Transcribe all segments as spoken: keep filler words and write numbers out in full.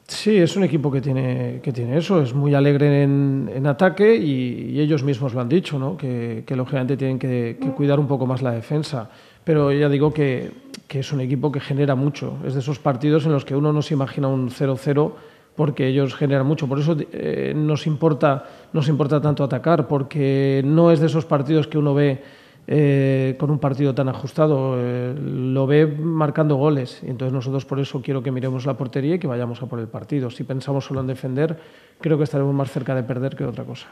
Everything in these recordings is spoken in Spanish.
Sí, es un equipo que tiene, que tiene eso, es muy alegre en, en ataque y, y ellos mismos lo han dicho, ¿no? que, que lógicamente tienen que, que cuidar un poco más la defensa. Pero ya digo que, que es un equipo que genera mucho. Es de esos partidos en los que uno no se imagina un cero cero porque ellos generan mucho. Por eso eh, nos importa, nos importa tanto atacar, porque no es de esos partidos que uno ve eh, con un partido tan ajustado, eh, lo ve marcando goles. Y entonces nosotros por eso quiero que miremos la portería y que vayamos a por el partido. Si pensamos solo en defender, creo que estaremos más cerca de perder que de otra cosa.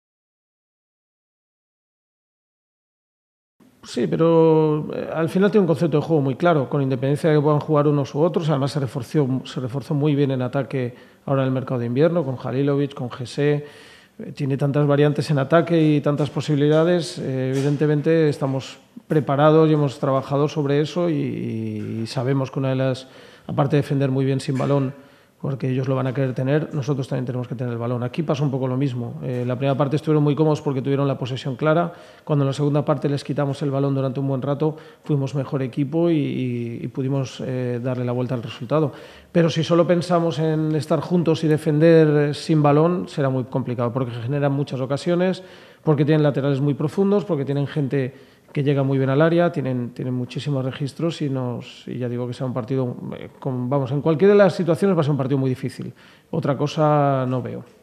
Sí, pero eh, al final tiene un concepto de juego muy claro, con independencia de que puedan jugar unos u otros. Además se reforzó, se reforzó muy bien en ataque ahora en el mercado de invierno, con Halilovic, con Jesse. Eh, tiene tantas variantes en ataque y tantas posibilidades. Eh, evidentemente estamos preparados y hemos trabajado sobre eso y, y sabemos que una de las, aparte de defender muy bien sin balón, porque ellos lo van a querer tener, nosotros también tenemos que tener el balón. Aquí pasa un poco lo mismo. Eh, la primera parte estuvieron muy cómodos porque tuvieron la posesión clara. Cuando en la segunda parte les quitamos el balón durante un buen rato, fuimos mejor equipo y, y, y pudimos eh, darle la vuelta al resultado. Pero si solo pensamos en estar juntos y defender sin balón, será muy complicado porque generan muchas ocasiones, porque tienen laterales muy profundos, porque tienen gente que llega muy bien al área, tienen, tienen muchísimos registros y, nos, y ya digo que será un partido, eh, con, vamos, en cualquiera de las situaciones va a ser un partido muy difícil. Otra cosa no veo.